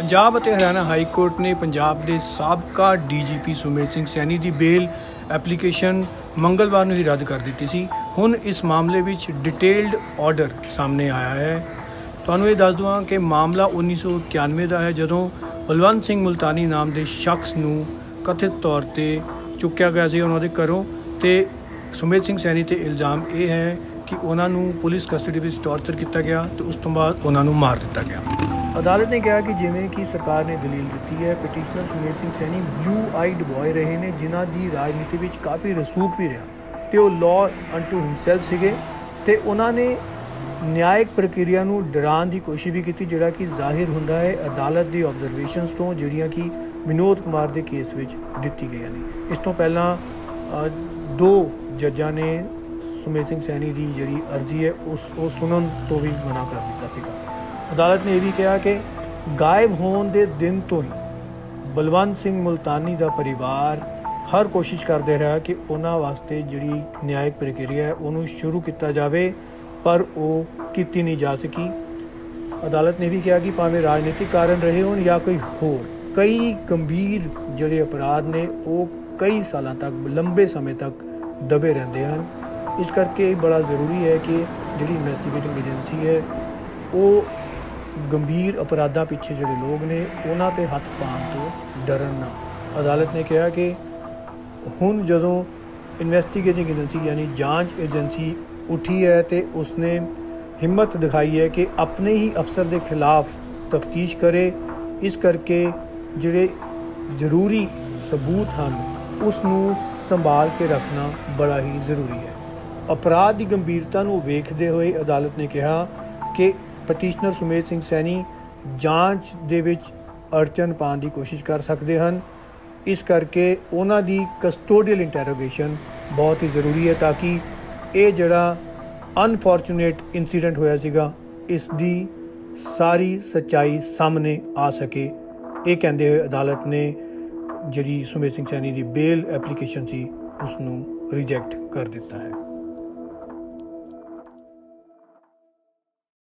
पंजाब ਅਤੇ Haryana high court ने पंजाब के साबका DGP सुमेध सिंह सैनी की बेल एप्लीकेशन मंगलवार ਨੂੰ ਹੀ ਰੱਦ ਕਰ ਦਿੱਤੀ ਸੀ। ਹੁਣ ਇਸ ਮਾਮਲੇ ਵਿੱਚ ਡਿਟੇਲਡ ਆਰਡਰ ਸਾਹਮਣੇ ਆਇਆ ਹੈ। ਤੁਹਾਨੂੰ ਇਹ ਦੱਸ ਦਵਾਂ ਕਿ ਮਾਮਲਾ 1991 ਦਾ ਹੈ, ਜਦੋਂ ਬਲਵੰਤ ਸਿੰਘ ਮੁਲਤਾਨੀ ਨਾਮ ਦੇ ਸ਼ਖਸ ਨੂੰ ਕਥਿਤ ਤੌਰ ਤੇ ਚੁੱਕਿਆ ਗਿਆ ਸੀ ਉਹਨਾਂ ਦੇ ਘਰੋਂ, ਤੇ ਸੁਮੇਧ ਸਿੰਘ ਸੈਣੀ ਤੇ ਇਲਜ਼ਾਮ ਇਹ ਹੈ ਕਿ ਉਹਨਾਂ ਨੂੰ ਪੁਲਿਸ ਕਸਟਡੀ ਵਿੱਚ ਟਾਰਚਰ ਕੀਤਾ ਗਿਆ ਤੇ ਉਸ ਤੋਂ ਬਾਅਦ ਉਹਨਾਂ ਨੂੰ ਮਾਰ ਦਿੱਤਾ ਗਿਆ। ਅਦਾਲਤ ਨੇ ਕਿਹਾ ਕਿ ਜਿਵੇਂ ਕਿ ਸਰਕਾਰ ਨੇ ਦਲੀਲ ਦਿੱਤੀ ਹੈ, petitioner Sumedh Singh Saini blue eyed boy ਰਹੇ ਨੇ, ਜਿਨ੍ਹਾਂ ਦੀ ਰਾਜਨੀਤੀ ਵਿੱਚ ਕਾਫੀ ਰਸੂਖ ਵੀ ਰਿਹਾ ਤੇ ਉਹ ਲਾਅ ਅੰਟੂ ਹਿਮਸੈਲਫ ਸੀਗੇ, ਤੇ ਉਹਨਾਂ ਨੇ ਨਿਆਇਕ ਪ੍ਰਕਿਰਿਆ ਨੂੰ ਡਰਾਉਣ ਦੀ ਕੋਸ਼ਿਸ਼ ਵੀ ਕੀਤੀ, ਜਿਹੜਾ ਕਿ ਜ਼ਾਹਿਰ ਹੁੰਦਾ ਹੈ ਅਦਾਲਤ ਦੀ ਆਬਜ਼ਰਵੇਸ਼ਨਸ ਤੋਂ, ਜਿਹੜੀਆਂ ਕਿ ਵਿਨੋਦ ਕੁਮਾਰ ਦੇ ਕੇਸ ਵਿੱਚ ਦਿੱਤੀ ਗਈਆਂ ਨੇ। ਇਸ ਤੋਂ ਪਹਿਲਾਂ 2 ਜੱਜਾਂ ਨੇ ਸੁਮੇਧ ਸਿੰਘ ਸੈਣੀ ਦੀ ਜਿਹੜੀ ਅਰਜ਼ੀ ਹੈ ਉਹ ਸੁਣਨ ਤੋਂ ਵੀ ਮਨਾ ਕਰ ਦਿੱਤਾ ਸੀਗਾ। ਅਦਾਲਤ ਨੇ ਇਹ ਵੀ ਕਿਹਾ ਕਿ ਗਾਇਬ ਹੋਣ ਦੇ ਦਿਨ ਤੋਂ ਹੀ ਬਲਵੰਤ ਸਿੰਘ ਮੁਲਤਾਨੀ ਦਾ ਪਰਿਵਾਰ ਹਰ ਕੋਸ਼ਿਸ਼ ਕਰਦੇ ਰਿਹਾ ਕਿ ਉਹਨਾਂ ਵਾਸਤੇ ਜਿਹੜੀ ਨਿਆਇਕ ਪ੍ਰਕਿਰਿਆ ਹੈ ਉਹਨੂੰ ਸ਼ੁਰੂ ਕੀਤਾ ਜਾਵੇ, ਪਰ ਉਹ ਕੀਤੀ ਨਹੀਂ ਜਾ ਸਕੀ। ਅਦਾਲਤ ਨੇ ਵੀ ਕਿਹਾ ਕਿ ਭਾਵੇਂ ਰਾਜਨੀਤਿਕ ਕਾਰਨ ਰਹੇ ਹੋਣ ਜਾਂ ਕੋਈ ਹੋਰ, ਕਈ ਗੰਭੀਰ ਜਿਹੜੇ ਅਪਰਾਧ ਨੇ ਉਹ ਕਈ ਸਾਲਾਂ ਤੱਕ, ਲੰਬੇ ਸਮੇਂ ਤੱਕ ਦਬੇ ਰਹਿੰਦੇ ਹਨ। ਇਸ ਕਰਕੇ ਬੜਾ ਜ਼ਰੂਰੀ ਹੈ ਕਿ ਜਿਹੜੀ ਇਨਵੈਸਟੀਗੇਟਿੰਗ ਏਜੰਸੀ ਹੈ ਉਹ ਗੰਭੀਰ ਅਪਰਾਧਾਂ ਪਿੱਛੇ ਜਿਹੜੇ ਲੋਕ ਨੇ ਉਹਨਾਂ 'ਤੇ ਹੱਥ ਪਾਉਣ ਤੋਂ ਡਰਨ ਨਾ। ਅਦਾਲਤ ਨੇ ਕਿਹਾ ਕਿ ਹੁਣ ਜਦੋਂ ਇਨਵੈਸਟੀਗੇਟਿੰਗ ਏਜੰਸੀ ਯਾਨੀ ਜਾਂਚ ਏਜੰਸੀ ਉੱਠੀ ਹੈ ਤੇ ਉਸਨੇ ਹਿੰਮਤ ਦਿਖਾਈ ਹੈ ਕਿ ਆਪਣੇ ਹੀ ਅਫਸਰ ਦੇ ਖਿਲਾਫ ਤਫਤੀਸ਼ ਕਰੇ, ਇਸ ਕਰਕੇ ਜਿਹੜੇ ਜ਼ਰੂਰੀ ਸਬੂਤ ਹਨ ਉਸ ਨੂੰ ਸੰਭਾਲ ਕੇ ਰੱਖਣਾ ਬੜਾ ਹੀ ਜ਼ਰੂਰੀ ਹੈ। ਅਪਰਾਧ ਦੀ ਗੰਭੀਰਤਾ ਨੂੰ ਵੇਖਦੇ ਹੋਏ ਅਦਾਲਤ ਨੇ ਕਿਹਾ ਕਿ ਪਟੀਸ਼ਨਰ ਸੁਮੇਧ ਸਿੰਘ ਸੈਣੀ ਜਾਂਚ ਦੇ ਵਿੱਚ ਅੜਚਨ ਪਾਉਣ ਦੀ ਕੋਸ਼ਿਸ਼ ਕਰ ਸਕਦੇ ਹਨ, ਇਸ ਕਰਕੇ ਉਹਨਾਂ ਦੀ ਕਸਟੋਡੀਅਲ ਇੰਟੈਰੋਗੇਸ਼ਨ ਬਹੁਤ ਹੀ ਜ਼ਰੂਰੀ ਹੈ, ਤਾਂ ਕਿ ਇਹ ਜਿਹੜਾ ਅਨਫੋਰਚੂਨੇਟ ਇੰਸੀਡੈਂਟ ਹੋਇਆ ਸੀਗਾ ਇਸ ਦੀ ਸਾਰੀ ਸੱਚਾਈ ਸਾਹਮਣੇ ਆ ਸਕੇ। ਇਹ ਕਹਿੰਦੇ ਹੋਏ ਅਦਾਲਤ ਨੇ ਜਿਹੜੀ ਸੁਮੇਧ ਸਿੰਘ ਸੈਣੀ ਦੀ ਬੇਲ ਐਪਲੀਕੇਸ਼ਨ ਸੀ ਉਸ ਨੂੰ ਰਿਜੈਕਟ ਕਰ ਦਿੱਤਾ ਹੈ।